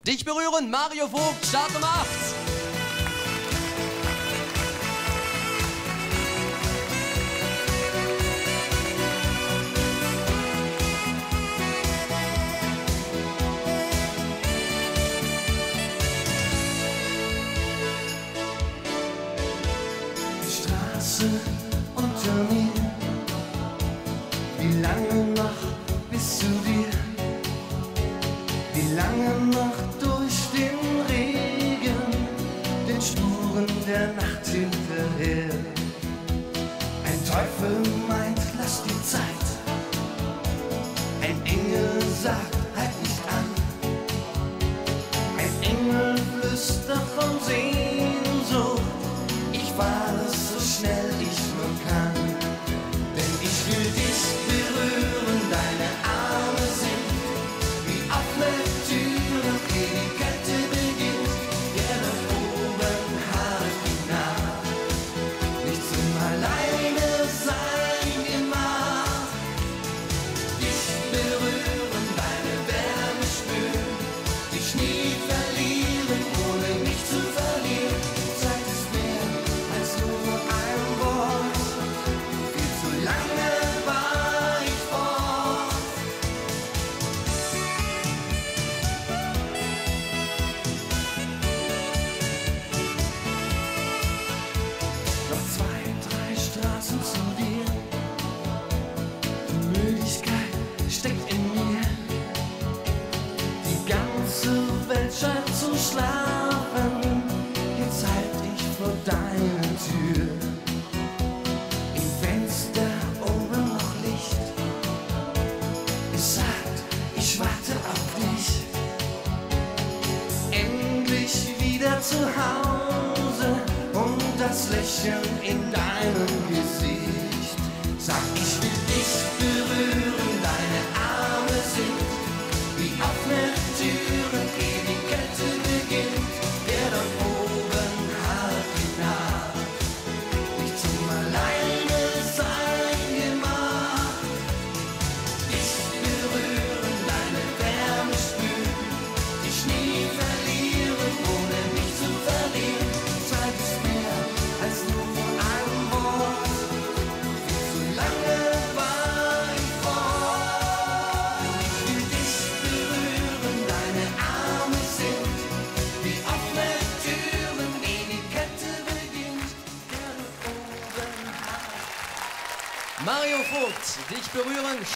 Dich berühren, Mario Vogt, Start Nummer 8. Straße unter mir, wie lange noch bis zu dir? Wie lange noch durch den Regen, den Spuren der Nacht hinterher? Ein Teufel meint, lass die Zeit, ein Engel sagt, halt nicht an. Ein Engel flüstert von Sehnsucht, ich fahre so schnell ich nur kann. Denn ich will dich berühren, deine Arme sind wie offene Türen, ehe die Kette beginnt. Gerne oben halt mich nach, nicht zum Alleine sein immer. Dich berühren, deine Wärme spüren, dich nie verlieren, ohne mich zu verlieren. Zeit ist mehr als nur ein Wort, viel zu lange war ich fort. Noch 2, 3 Straßen zu dir, die Müdigkeit steckt in mir. Die ganze Welt scheint zu schlafen, jetzt halt ich vor deiner Tür. Im Fenster oben noch Licht, es sagt, ich warte auf dich. Endlich wieder zu Hause und das Lächeln in deinem Gesicht. Sag, ich will dich berühren, deine Arme sind wie offene Türen, ehe die Kette beginnt. Der dort oben halt mich nach, nicht zum Alleine sein gemacht. Dich berühren, deine Wärme spüren, dich nie verlieren, ohne mich zu verlieren. Zeit ist mehr als nur ein Wort, viel zu lange war ich fort. Ich will dich berühren, deine Arme sind wie offene Türen, ehe die Kette beginnt. Der dort oben halt. Mario Vogt, Dich berühren.